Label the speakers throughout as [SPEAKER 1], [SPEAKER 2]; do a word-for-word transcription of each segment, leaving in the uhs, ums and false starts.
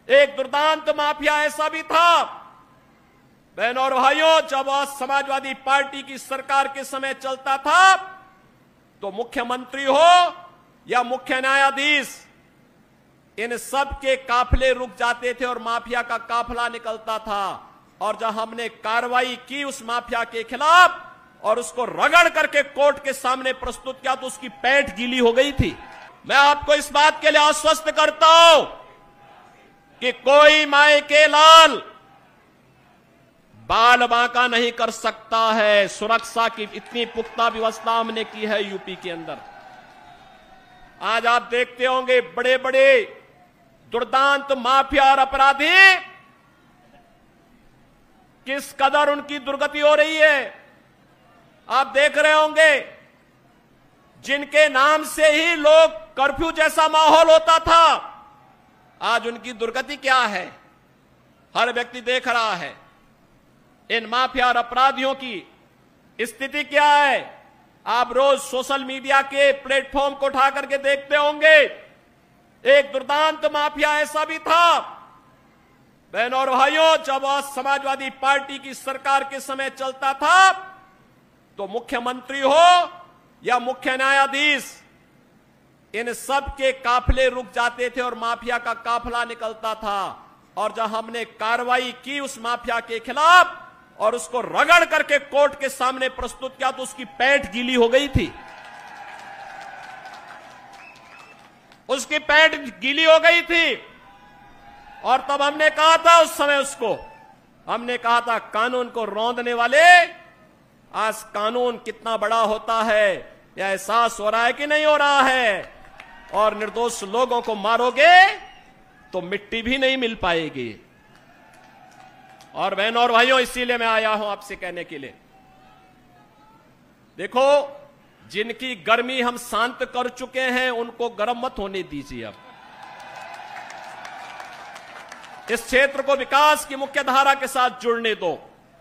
[SPEAKER 1] एक दुर्दांत माफिया ऐसा भी था। बहनों और भाइयों, जब वह समाजवादी पार्टी की सरकार के समय चलता था तो मुख्यमंत्री हो या मुख्य न्यायाधीश, इन सब के काफिले रुक जाते थे और माफिया का काफिला निकलता था। और जब हमने कार्रवाई की उस माफिया के खिलाफ और उसको रगड़ करके कोर्ट के सामने प्रस्तुत किया तो उसकी पैंट गीली हो गई थी। मैं आपको इस बात के लिए आश्वस्त करता हूं कि कोई माए के लाल बाल बांका नहीं कर सकता है। सुरक्षा की इतनी पुख्ता व्यवस्था हमने की है यूपी के अंदर। आज आप देखते होंगे बड़े बड़े दुर्दांत माफिया और अपराधी किस कदर उनकी दुर्गति हो रही है। आप देख रहे होंगे जिनके नाम से ही लोग कर्फ्यू जैसा माहौल होता था, आज उनकी दुर्गति क्या है हर व्यक्ति देख रहा है। इन माफिया और अपराधियों की स्थिति क्या है आप रोज सोशल मीडिया के प्लेटफॉर्म को उठा करके देखते होंगे। एक दुर्दांत माफिया ऐसा भी था। बहनों और भाइयों, जब वह समाजवादी पार्टी की सरकार के समय चलता था तो मुख्यमंत्री हो या मुख्य न्यायाधीश, इन सब के काफिले रुक जाते थे और माफिया का काफिला निकलता था। और जब हमने कार्रवाई की उस माफिया के खिलाफ और उसको रगड़ करके कोर्ट के सामने प्रस्तुत किया तो उसकी पैंट गीली हो गई थी। उसकी पैंट गीली हो गई थी। और तब हमने कहा था, उस समय उसको हमने कहा था, कानून को रौंदने वाले, आज कानून कितना बड़ा होता है यह एहसास हो रहा है कि नहीं हो रहा है। और निर्दोष लोगों को मारोगे तो मिट्टी भी नहीं मिल पाएगी। और बहनों और भाइयों, इसीलिए मैं आया हूं आपसे कहने के लिए, देखो जिनकी गर्मी हम शांत कर चुके हैं उनको गर्म मत होने दीजिए। अब इस क्षेत्र को विकास की मुख्य धारा के साथ जुड़ने दो।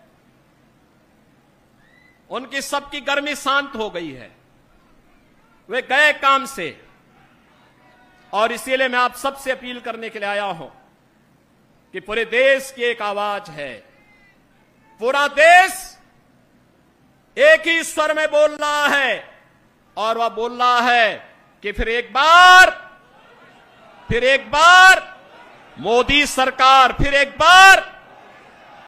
[SPEAKER 1] उनकी सबकी गर्मी शांत हो गई है, वे गए काम से। और इसीलिए मैं आप सबसे अपील करने के लिए आया हूं कि पूरे देश की एक आवाज है, पूरा देश एक ही स्वर में बोल रहा है। और वह बोल रहा है कि फिर एक बार फिर एक बार मोदी सरकार, फिर एक बार